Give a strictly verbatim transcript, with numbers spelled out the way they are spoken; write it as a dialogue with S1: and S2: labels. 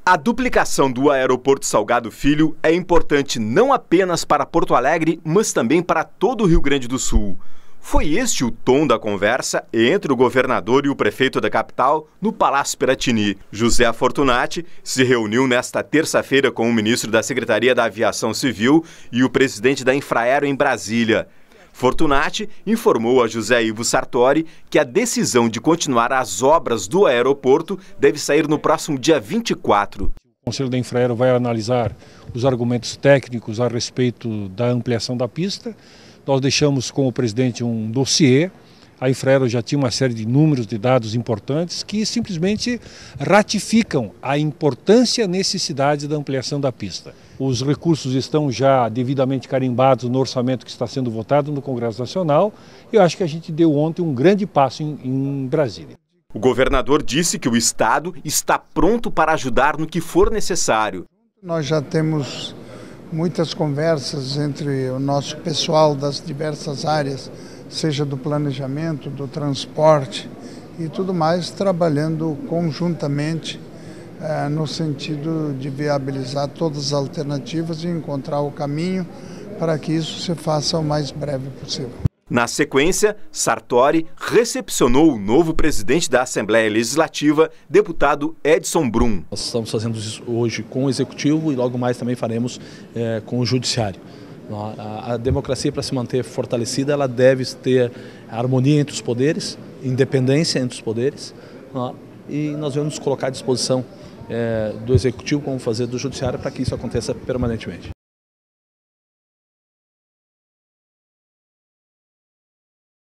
S1: A duplicação do aeroporto Salgado Filho é importante não apenas para Porto Alegre, mas também para todo o Rio Grande do Sul. Foi este o tom da conversa entre o governador e o prefeito da capital no Palácio Piratini. José Fortunati se reuniu nesta terça-feira com o ministro da Secretaria da Aviação Civil e o presidente da Infraero em Brasília. Fortunati informou a José Ivo Sartori que a decisão de continuar as obras do aeroporto deve sair no próximo dia vinte e quatro.
S2: O Conselho da Infraero vai analisar os argumentos técnicos a respeito da ampliação da pista. Nós deixamos com o presidente um dossiê. A Infraero já tinha uma série de números, de dados importantes que simplesmente ratificam a importância e a necessidade da ampliação da pista. Os recursos estão já devidamente carimbados no orçamento que está sendo votado no Congresso Nacional e eu acho que a gente deu ontem um grande passo em, em Brasília.
S1: O governador disse que o Estado está pronto para ajudar no que for necessário.
S3: Nós já temos muitas conversas entre o nosso pessoal das diversas áreas, seja do planejamento, do transporte e tudo mais, trabalhando conjuntamente eh, no sentido de viabilizar todas as alternativas e encontrar o caminho para que isso se faça o mais breve possível.
S1: Na sequência, Sartori recepcionou o novo presidente da Assembleia Legislativa, deputado Edson Brum.
S4: Nós estamos fazendo isso hoje com o Executivo e logo mais também faremos eh, com o Judiciário. A democracia, para se manter fortalecida, ela deve ter harmonia entre os poderes, independência entre os poderes, e nós vamos nos colocar à disposição do Executivo, como fazer do Judiciário, para que isso aconteça permanentemente.